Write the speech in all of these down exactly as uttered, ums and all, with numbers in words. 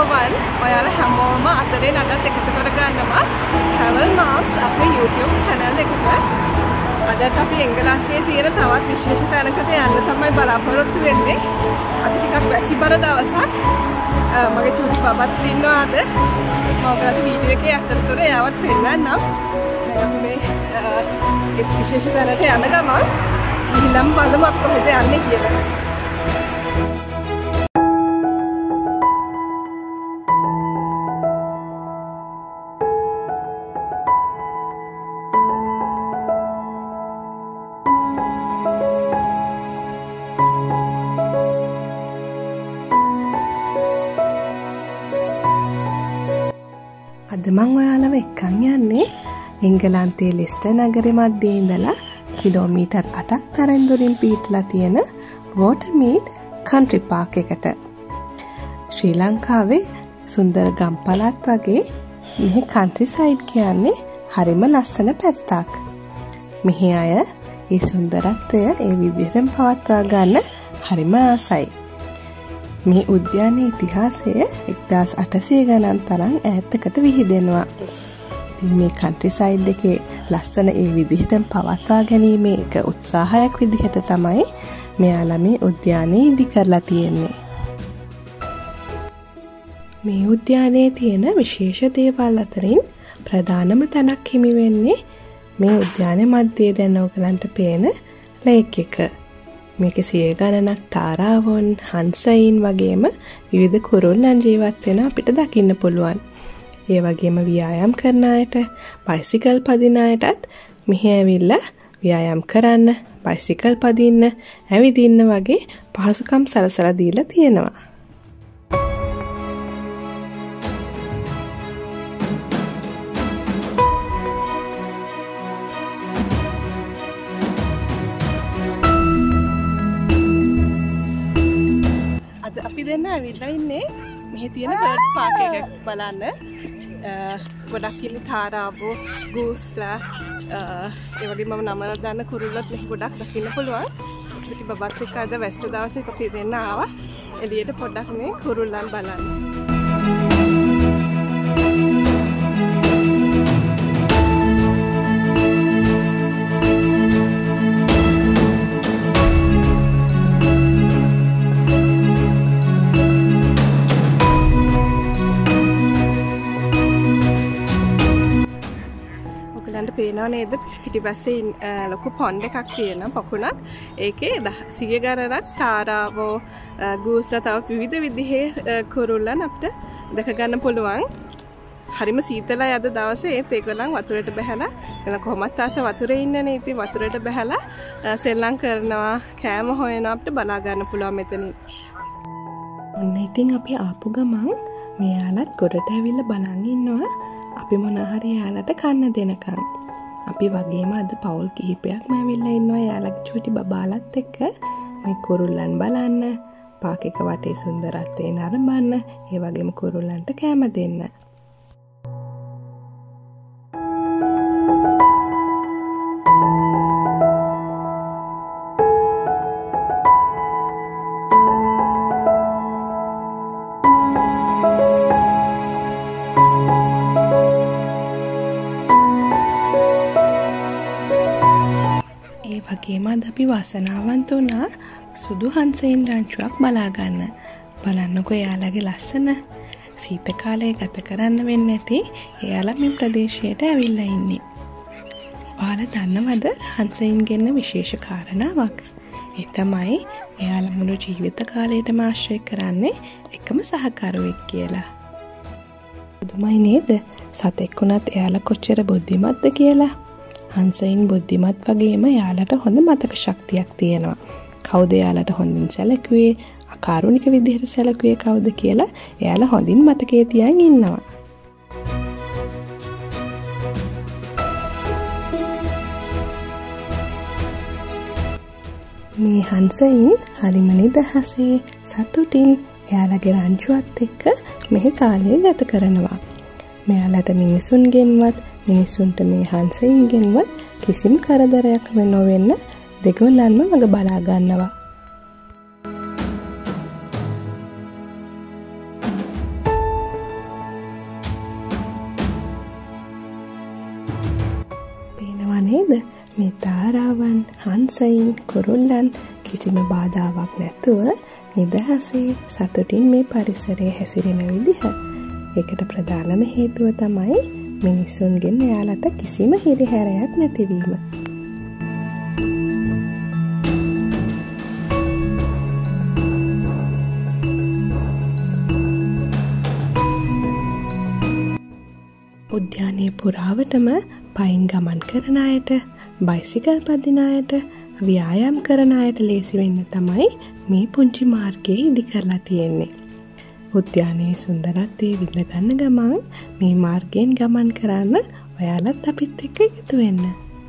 ආයුබෝවන් ඔයාලා හැමෝම අතරේ නඩත් එකතු කරගන්නවා Travel Moms අපේ YouTube channel එකට. අදත් අපි එංගලන්තයේ තියෙන තවත් විශේෂ තැනකට යන්න තමයි බලාපොරොත්තු වෙන්නේ. අද ටිකක් වැසිබර දවසක්. මගේ චුටි බබත් ඉන්නවා අද. මම ඔයාලට වීඩියෝ එකේ අතරතුර එයාවත් පෙන්නන්නම්. අපි මේ ඒ විශේෂ තැනට යන ගමන් ගිහින් බලමු අපි කොහෙද යන්නේ කියලා. අද මම ඔයාලව එක්කන් යන්නේ එංගලන්තයේ ලෙස්ටර් නගරෙ මැද්දේ ඉඳලා කිලෝමීටර් අටක් තරම් දුරින් පිහිටලා තියෙන Watermead Country Park එකට. ශ්‍රී ලංකාවේ සුන්දර ගම් පළාත් වගේ මෙහි country side කියන්නේ හරිම ලස්සන පැත්තක්. මෙහි අය මේ සුන්දරත්වය ඒ විදිහටම පවත්වා ගන්න හරිම ආසයි. මේ උද්‍යානයේ ඉතිහාසය එක්දාස් අටසිය ගණන් තරම් ඈතකට විහිදෙනවා. ඉතින් මේ country side එකේ ලස්සන ඒ විදිහටම පවත්වා ගැනීමේ එක උත්සාහයක් විදිහට තමයි මෙයාලා මේ උද්‍යානය ඉදි කරලා තියෙන්නේ. මේ උද්‍යානයේ තියෙන විශේෂ දේවල් අතරින් ප්‍රධානම තැනක් හිමි වෙන්නේ මේ උද්‍යානයේ මැද්දේ දැන් ඔයගලන්ට පේන ලේක් එක. මේකේ සිය ගණනක් තාරාවොන්, හංසයින් වගේම විවිධ කුරුල්ලන් ජීවත් වෙන අපිට දකින්න පුළුවන්. ඒ වගේම ව්‍යායාම් කරන අයට, බයිසිකල් පදින අයටත් මෙහි ඇවිල්ලා ව්‍යායාම් කරන්න, බයිසිකල් පදින්න, ඇවිදින්න වගේ පහසුකම් සලසලා දීලා තියෙනවා. අපි දෙන්න ඇවිල්ලා ඉන්නේ මෙහි තියෙන බර්ඩ්ස් පාක් එක බලන්න. ගොඩක් ඉන්නේ තාරාවෝ, ගූස්ලා, ඒ වගේම මම නම දන්න කුරුල්ලත් මෙහි ගොඩක් දකින්න පුළුවන්. පිටි බබත් එක්ක අද වැස්ස දවසේ අපි දෙන්න ආවා. එළියට පොඩ්ඩක් මේ කුරුල්ලන් බලන්න. පේනව නේද පිටිපස්සේ ලොකු පොන්ඩ් එකක් තියෙනවා පොකුණක්. ඒකේ සිය ගණනක් තාරාවෝ, ගූස්ලා තවත් විවිධ විදිහේ කුරුල්ලන් අපිට දැක ගන්න පුළුවන්. හරිම සීතලයි අද දවසේ. ඒත් ඒගොල්ලන් වතුරට බහැලා එන කොහොමත් ආස වතුරේ ඉන්නනේ. ඉතින් වතුරට බහැලා සෙල්ලම් කරනවා, කෑම හොයනවා අපිට බලා ගන්න පුළුවන් මෙතනින්. ඔන්න ඉතින් අපි ආපු ගමන් මෙයාලත් ගොඩට ඇවිල්ලා බලන් ඉන්නවා. අපි මොන හරි යාලට කන්න දෙනකන්. අපි වගේම අද පවුල් කිහිපයක්ම ඇවිල්ලා ඉන්නවා යාලගේ චූටි බබාලත් එක්ක මේ කුරුල්ලන් බලන්න, පාක් එක වටේ සුන්දරත්වය නරඹන්න, ඒ වගේම කුරුල්ලන්ට කෑම දෙන්න. වගේම අද අපි වාසනාවන්ත වුණා සුදු හංසයින් රංචුවක් බලා ගන්න. බලන්නකෝ එයාලගේ ලස්සන. සීත කාලය ගත කරන්න වෙන්නේ නැති එයාලා මේ ප්‍රදේශයට ඇවිල්ලා ඉන්නේ. ඔයාලා දන්නවද හංසයින් ගැන විශේෂ කාරණාවක්? ඒ තමයි එයාලා මුළු ජීවිත කාලයටම ආශ්‍රය කරන්නේ එකම සහකරුවෙක් කියලා. පුදුමයි නේද? සතෙක් වුණත් එයාලා කොච්චර බුද්ධිමත්ද කියලා. හංසයින් බුද්ධිමත් වගේම යාලට හොඳ මතක ශක්තියක් තියෙනවා. කවුද යාලට හොඳින් සැලකුවේ, අකාරුණික විදිහට සැලකුවේ කවුද කියලා එයාලා හොඳින් මතකයේ තියන් ඉන්නවා. මේ හංසයින් හරිම නිදහසේ සතුටින් එයාලගේ රංචුවත් එක්ක මෙහි කාලය ගත කරනවා. මෙයාලට මිනිසුන්ගෙන්වත් මිනිසුන්ට මේ හංසයින්ගෙන්වත් කිසිම කරදරයක් නොවෙන්න දෙගොල්ලන්ම මග බලා ගන්නවා. නේද? මේ තාරාවන්, හංසයින්, කුරුල්ලන් කිසිම බාධාවක් නැතුව නිදහසේ සතුටින් මේ පරිසරයේ හැසිරෙන විදිහ. ඒකට ප්‍රධානම හේතුව තමයි මිනිසුන්ගෙන් එයාලට කිසිම හිරිහැරයක් නැතිවීම. උද්‍යානයේ පුරාවටම පයින් ගමන් කරන අයට, බයිසිකල් පදින අයට, ව්‍යායාම් කරන අයට ලේසි වෙන්න තමයි මේ පුංචි මාර්ගය ඉදි කරලා තියෙන්නේ. උද්‍යානයේ සුන්දරත්වය විඳ ගන්න ගමන් මේ මාර්ගයෙන් ගමන් කරන්න ඔයාලත් අපිත් එක්ක එකතු වෙන්න.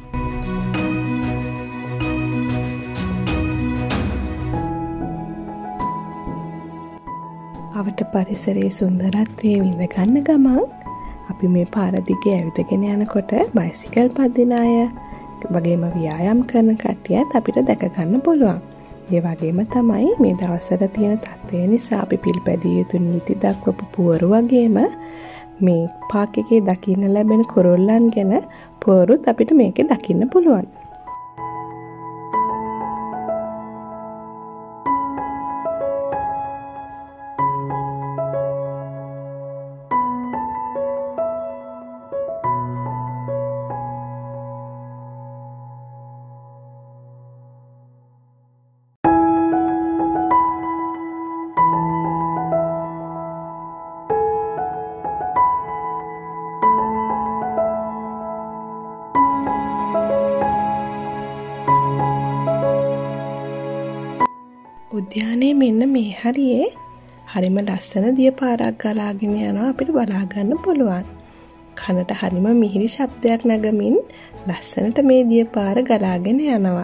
අවට පරිසරයේ සුන්දරත්වය විඳ ගන්න ගමන් අපි මේ පාර දිගේ ඇවිදගෙන යනකොට බයිසිකල් පදින අය වගේම ව්‍යායාම් කරන කට්ටියත් අපිට දැක ගන්න පුළුවන්. ඒ වගේම තමයි මේ දවස්වල තියෙන තත්ත්වය නිසා අපි පිළිපැදිය යුතු නීති දක්වපු පුවරු වගේම මේ පාක් එකේ දකින්න ලැබෙන කුරුල්ලන් ගැන පුවරුත් අපිට මේකේ දකින්න පුළුවන්. උද්‍යානයේ මෙන්න මේ හරියේ හරිම ලස්සන දිය පාරක් ගලාගෙන යනවා අපිට බලා ගන්න පුළුවන්. කනට හරිම මිහිරි ශබ්දයක් නැගමින් ලස්සනට මේ දිය පාර ගලාගෙන යනවා.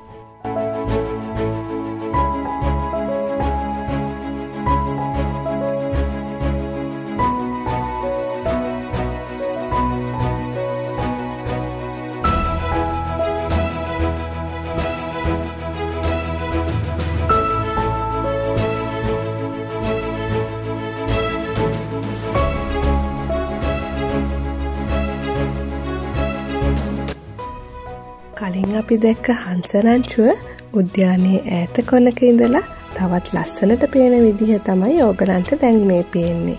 කලින් අපි දැක්ක හංසරංචුව උද්‍යානයේ ඈත කොනක ඉඳලා තවත් ලස්සනට පේන විදිහ තමයි ඕගලන්ට දැන් මේ පේන්නේ.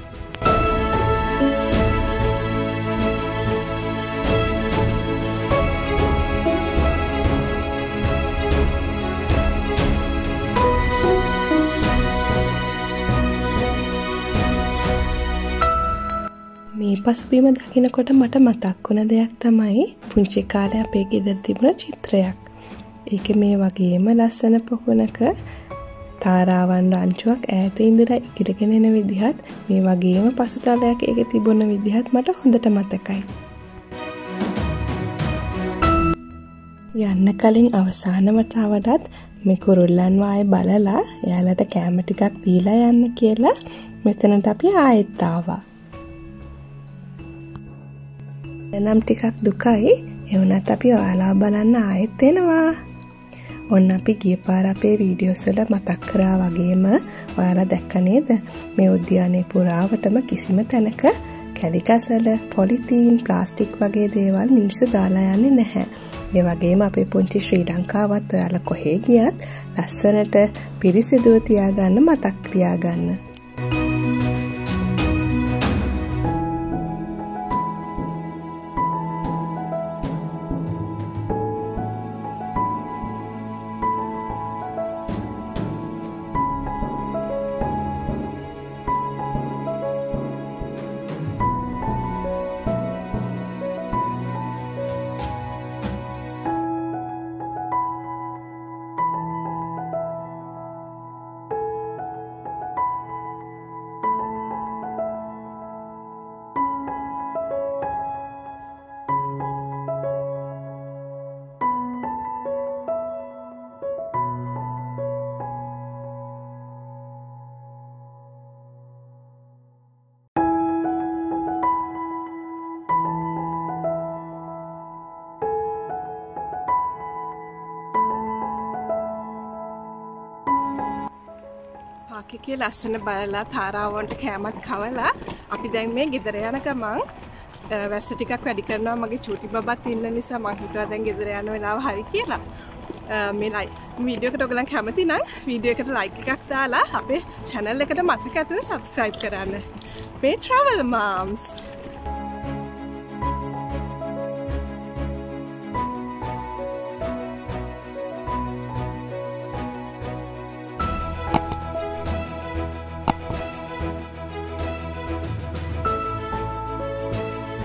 මේ පසුබිම දකිනකොට මට මතක් වුණ දෙයක් තමයි පුංචි කාලේ අපේ ගෙදර තිබුණ චිත්‍රයක්. ඒකේ මේ වගේම ලස්සන පොකුණක තාරාවන් රංචුවක් ඈත ඉඳලා ඉකිලගෙන එන විදිහත් මේ වගේම පසුතලයක් ඒකේ තිබුණ විදිහත් මට හොඳට මතකයි. යන්න කලින් අවසාන වතාවටත් මේ කුරුල්ලන් වායේ බලලා එයාලට කැම ටිකක් දීලා යන්න කියලා මෙතනට අපි ආයෙත් ආවා. එනම් ටිකක් දුකයි ඒ වුණත් අපි ඔයාලා බලන්න ආයෙත් එනවා. ඔන්න අපි ගිය පාර අපේ වීඩියෝස් වල මතක් කරා වගේම ඔයාලා දැක්ක නේද මේ උද්‍යානයේ පුරාවටම කිසිම තැනක කැලිකසල, පොලිතීන්, ප්ලාස්ටික් වගේ දේවල් මිනිස්සු දාලා යන්නේ නැහැ. ඒ වගේම අපේ පුංචි ශ්‍රී ලංකාවත් ඔයාලා කොහේ ගියත් ලස්සනට පිරිසිදුව තියාගන්න මතක් තියාගන්න. පාකකේ ලස්සන බලලා තාරාවන්ට කෑමත් කවලා අපි දැන් මේ ගෙදර යන ගමන් වැස්ස ටිකක් වැඩි කරනවා මගේ චූටි බබත් ඉන්න නිසා මං හිතුවා දැන් ගෙදර යන වෙලාව හරි කියලා. මේ ලයි වීඩියෝ එකට ඔයගලන් කැමති නම් වීඩියෝ එකට ලයික් එකක් දාලා අපේ channel එකට මතක ඇතුව subscribe කරන්න. මේ travel moms